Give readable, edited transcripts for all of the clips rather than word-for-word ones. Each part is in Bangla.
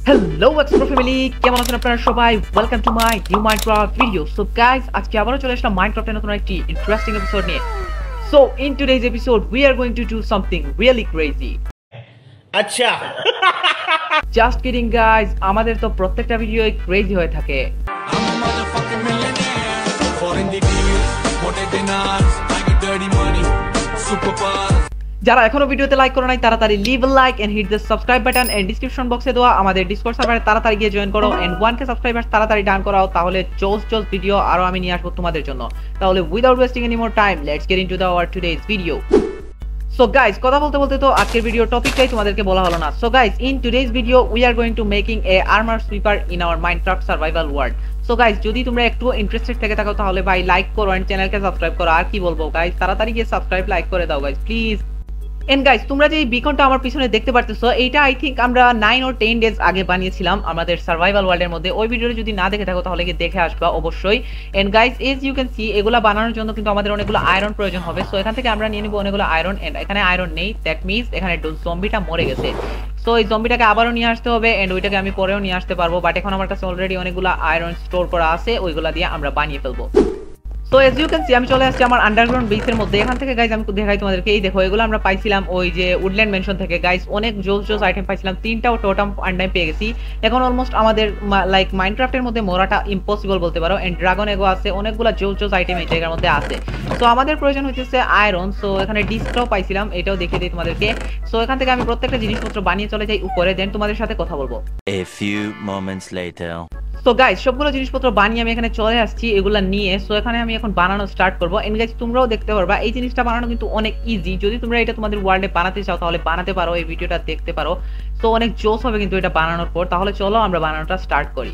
Hello Explore family, কেমন আছেন আপনারা সবাই? Welcome to my new Minecraft video. So guys, আজকে আবারো চলে আসলাম Minecraft এর নতুন একটি ইন্টারেস্টিং এপিসোড নিয়ে। So in today's episode we are going to do something really crazy. আচ্ছা Just kidding guys, আমাদের তো প্রত্যেকটা ভিডিওই ক্রেজি হয়ে থাকে। যারা এখনো ভিডিওতে লাইক করো নাই তাড়াতাড়ি leave a like and hit the subscribe button and description বক্সে দেওয়া আমাদের ডিসকর্ড সার্ভারে তাড়াতাড়ি গিয়ে জয়েন করো এন্ড 1k সাবস্ক্রাইবার্স তাড়াতাড়ি ডান করাও, তাহলে জোস ভিডিও আরো আমি নিয়ে আসবো তোমাদের জন্য। তাহলে without wasting any more time let's get into the our today's video. So guys, কথা বলতে বলতে তো আজকের ভিডিও টপিকটাই তোমাদেরকে বলা হলো না। So guys, in today's video we are going to making a armour sweeper in our Minecraft survival world. So guys, যদি তোমরা একটু ইন্টারেস্টেড থেকে থাকো তাহলে ভাই লাইক করো এন্ড চ্যানেলকে সাবস্ক্রাইব করো। আর কি বলবো গাইস, তাড়াতাড়ি গিয়ে সাবস্ক্রাইব লাইক করে দাও গাইস প্লিজ। এন্ড গাইস, তোমরা যে এই বিকনটা আমার পিছনে দেখতে পারতেছো, এইটা আই থিংক আমরা 9 or 10 ডেজ আগে বানিয়েছিলাম আমাদের সার্ভাইভাল ওয়ার্ল্ডের মধ্যে। ওই ভিডিওটা যদি না দেখে থাকো তাহলে গিয়ে দেখে আসবা অবশ্যই। And guys, as you can see, এগুলা বানানোর জন্য কিন্তু আমাদের অনেকগুলো আয়রন প্রয়োজন হবে। সো এখান থেকে আমরা নিয়ে নিব অনেকগুলো আয়রন। এন্ড এখানে আয়রন নেই, দ্যাট মিন্স এখানে জম্বিটা মরে গেছে। সো এই জম্বিটাকে আবারও নিয়ে আসতে হবে এন্ড ওইটাকে আমি পরেও নিয়ে আসতে পারবো, বাট এখন আমার কাছে অলরেডি অনেকগুলো আয়রন স্টোর করা আছে, ওইগুলা দিয়ে আমরা বানিয়ে ফেলবো। So as you can see, আমি চলে আসছি আমার আন্ডারগ্রাউন্ড বেসের মধ্যে। এখান থেকে গাইজ আমি দেখাই তোমাদেরকে, এই দেখো এগুলো আমরা পাইছিলাম ওই যে উডল্যান্ড মেনশন থেকে। গাইজ অনেক জোস আইটেম পাইছিলাম, 3টাও টোটাম আন্ডাই পেয়ে গেছি। এখন অলমোস্ট আমাদের লাইক মাইনক্রাফটের মধ্যে মরাটা ইম্পসিবল বলতে পারো। এন্ড ড্রাগন এগো আছে, অনেকগুলো জোস আইটেম এই জায়গার মধ্যে আছে। সো আমাদের প্রয়োজন হচ্ছে আয়রন। সো এখানে ডিস্কটাও পাইছিলাম, এটাও দেখিয়ে দিই তোমাদেরকে। সো এখান থেকে আমি প্রত্যেকটা জিনিসপত্র বানিয়ে চলে যাই উপরে, দেন তোমাদের সাথে কথা বলবো। A few moments later. So guys, সবগুলো জিনিসপত্র বানিয়ে আমি এখানে চলে আসছি এগুলা নিয়ে। সো এখানে আমি এখন বানানো স্টার্ট করবো। এন্ড গাইস, তোমরাও দেখতে পারবা এই জিনিসটা বানানো কিন্তু অনেক ইজি। যদি তোমরা এটা তোমাদের ওয়ার্ল্ডে বানাতে চাও তাহলে বানাতে পারো, এই ভিডিওটা দেখতে পারো। সো অনেক জোস হবে কিন্তু এটা বানানোর পর। তাহলে চলো আমরা বানানোটা স্টার্ট করি।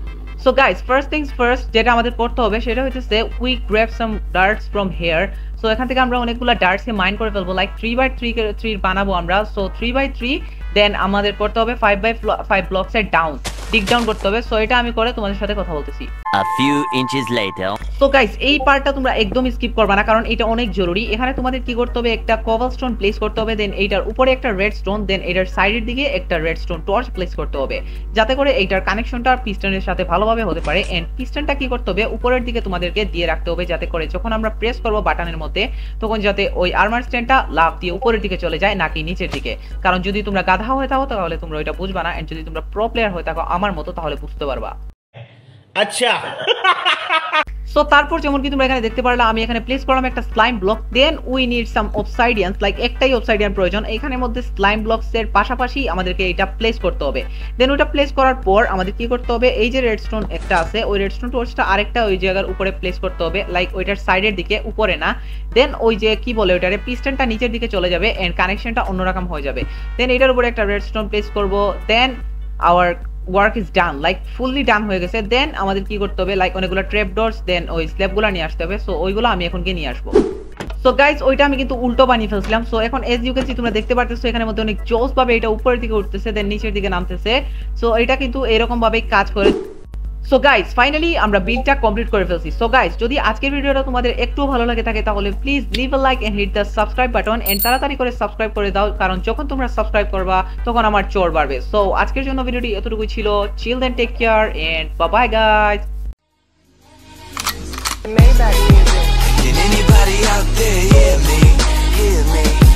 So guys, first things first, যেটা আমাদের করতে হবে সেটা হচ্ছে we grab some dirts from here. So এখান থেকে আমরা অনেকগুলো ডার্টসকে মাইন করে ফেলবো, লাইক 3x3 বানাবো আমরা। সো 3x3, দেন আমাদের করতে হবে 5x5 ব্লকসের ডাউন, ডিগ ডাউন করতে হবে। সো এটা আমি করে তোমাদের সাথে কথা বলতেছি। A few inches later. So guys, এই পার্টটা তোমরা একদম স্কিপ করবা না, কারণ এটা অনেক জরুরি। এখানে তোমাদের কি করতে হবে, একটা কবলস্টোন প্লেস করতে হবে, দেন এইটার উপরে একটা রেড স্টোন, দেন এটার সাইডের দিকে একটা রেড স্টোন টর্চ প্লেস করতে হবে, যাতে করে এইটার কানেকশনটা পিস্টনের সাথে ভালোভাবে হতে পারে। এন্ড পিস্টনটা কি করতে হবে, উপরের দিকে তোমাদেরকে দিয়ে রাখতে হবে, যাতে করে যখন আমরা প্রেস করবো বাটনের মধ্যে তখন যাতে ওই আর্মার স্ট্যান্ডটা লাফ দিয়ে উপরের দিকে চলে যায়, নাকি নিচের দিকে। কারণ যদি তোমরা গাধা হয়ে থাকো তাহলে তোমরা ওইটা বুঝবা না, এন্ড যদি তোমরা প্রো প্লেয়ার হয়ে থাকো আমার মতো তাহলে বুঝতে পারবা। আচ্ছা সো তারপর যেমন কি তোমরা এখানে দেখতে পারলে, আমি এখানে প্লেস করলাম একটা slime block. Then we need some obsidians, like একটাই অবসাইডিয়ান প্রয়োজন। এখানের মধ্যে স্লাইম ব্লকস এর পাশাপাশি আমাদেরকে এটা প্লেস করতে হবে। দেন ওইটা প্লেস করার পর আমাদের কি করতে হবে, এই যে রেডস্টোন একটা আছে, ওই রেডস্টোন টর্চটা আরেকটা ওই জায়গার উপরে প্লেস করতে হবে, লাইক ওইটার সাইডের দিকে, উপরে না। দেন ওই যে কি বলে ওইটারে, পিস্টনটা নিচের দিকে চলে যাবে এন্ড কানেকশনটা অন্যরকম হয়ে যাবে। দেন এটার উপরে একটা রেডস্টোন প্লেস করব। Then our work is done, like fully done হয়ে গেছে। দেন আমাদের কি করতে হবে, লাইক অনেকগুলো ট্র্যাপ ডোরস, দেন ওই স্ল্যাবগুলো নিয়ে আসতে হবে। সো ওইগুলো আমি এখন গিয়ে নিয়ে আসবো। সো গাইস, ওইটা আমি কিন্তু উল্টো বানিয়ে ফেলছিলাম। সো এখন এজ ইউ ক্যান সি, তোমরা দেখতে পারতেছো এখানের মধ্যে অনেক জোস ভাবে এটা উপরের দিকে উঠতেছে, দেন নিচের দিকে নামতেছে। সো এটা কিন্তু এরকম ভাবেই কাজ করে। সো গাইস, ফাইনালি আমরা বিল্ডটা কমপ্লিট করে ফেলছি। সো গাইস, যদি আজকের ভিডিওটা তোমাদের একটু ভালো লাগে থাকে তাহলে please leave a like and hit the subscribe button and তাড়াতাড়ি করে সাবস্ক্রাইব করে দাও, কারণ যখন তোমরা সাবস্ক্রাইব করবা তখন আমার চোর বাড়বে। সো আজকের জন্য ভিডিওটি এতটুকুই ছিল। Chill then, take care and bye bye guys. Can anybody out there hear me? Hear me?